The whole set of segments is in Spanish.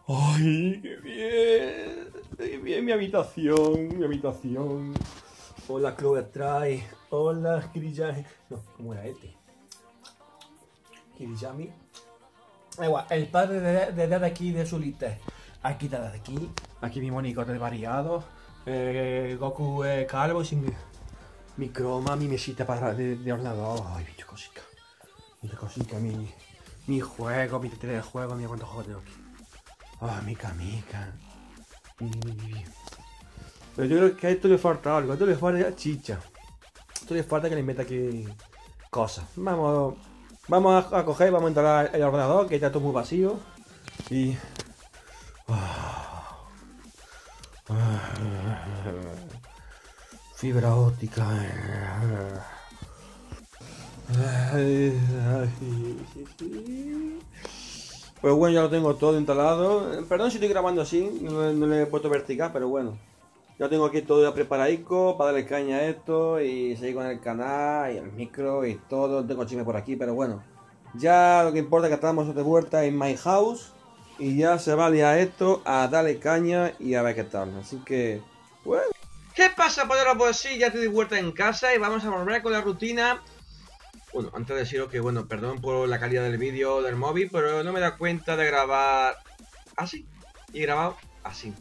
¡Ay, qué bien! ¡Qué bien mi habitación! Mi habitación. Hola, Chloe Try. Hola, Kiriyami. No, ¿cómo era este? Kiriyami. Igual, el padre de aquí de Sulite. Aquí de aquí. Aquí mi monigote variado. Goku calvo sin mi croma, mi mesita de ordenador. Ay, bicho cosica. Mira cosica, mi juego, mi tele de juego. Mira cuántos juegos tengo aquí. Ah, mica. Pero yo creo que a esto le falta algo. A esto le falta chicha. A esto le falta que le meta aquí cosas. Vamos a coger, vamos a instalar el ordenador, que está todo muy vacío. Y... fibra óptica. Pues bueno, ya lo tengo todo instalado. Perdón si estoy grabando así, no le he puesto vertical, pero bueno. Ya tengo aquí todo ya preparadico para darle caña a esto y seguir con el canal y el micro y todo. Tengo chisme por aquí, pero bueno. Ya lo que importa es que estamos de vuelta en My House y ya se va a liar esto a darle caña y a ver qué tal. Así que, bueno. ¿Qué pasa, Podero? Pues sí, ya estoy de vuelta en casa y vamos a volver con la rutina. Bueno, antes de deciros que, bueno, perdón por la calidad del vídeo del móvil, pero no me da cuenta de grabar así. Y he grabado así.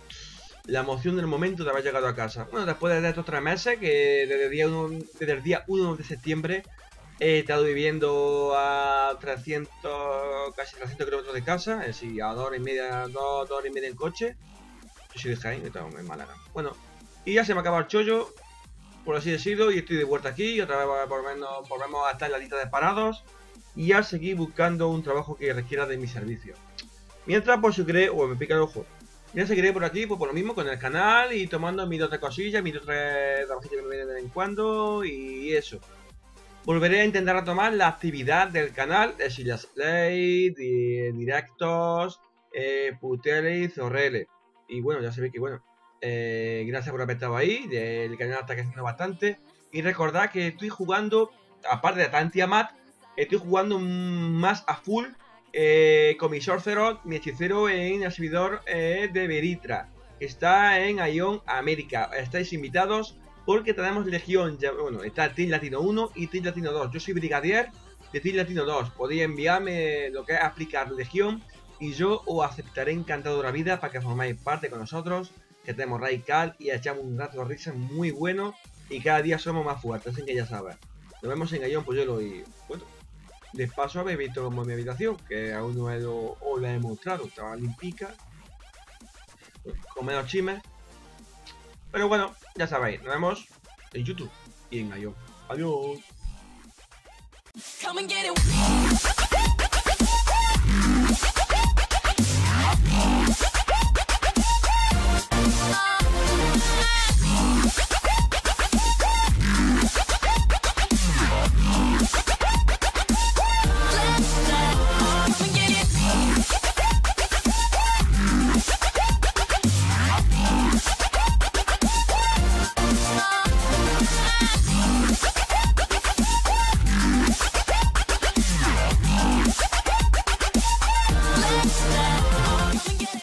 La emoción del momento de haber llegado a casa. Bueno, después de estos 3 meses, que desde el día 1 de septiembre he estado viviendo a 300, casi 300 kilómetros de casa, es decir, a 2 horas y media, 2 horas y media en coche. Yo soy de Jaén, estamos en Málaga. Bueno, y ya se me acaba el chollo, por así decirlo, y estoy de vuelta aquí, y otra vez volvemos a estar en la lista de parados, y a seguir buscando un trabajo que requiera de mi servicio. Mientras, pues, me pica el ojo. Ya seguiré por aquí, pues por lo mismo, con el canal y tomando mis 2 cosillas, mis 2 trabajitos que me vienen de vez en cuando y eso. Volveré a intentar retomar la actividad del canal, de Sillas Play, de directos, Putele y Zorrele. Y bueno, ya sabéis que bueno, gracias por haber estado ahí, el canal está creciendo bastante. Y recordad que estoy jugando, aparte de Tantiamat, estoy jugando más a full con mi Sorcerer, mi hechicero en el servidor de Veritra, que está en Ion América. Estáis invitados porque tenemos Legión, ya, bueno, está Team Latino 1 y Team Latino 2. Yo soy Brigadier de Team Latino 2. Podéis enviarme lo que es aplicar Legión y yo os aceptaré encantado de la vida para que formáis parte con nosotros, que tenemos Radical y echamos un rato de risa muy bueno y cada día somos más fuertes, así que ya sabes. Nos vemos en Ion, pues yo y bueno. De paso habéis visto como mi habitación, que aún no os la he mostrado, estaba limpica, con menos chismes. Pero bueno, ya sabéis, nos vemos en YouTube y en Ion. Adiós.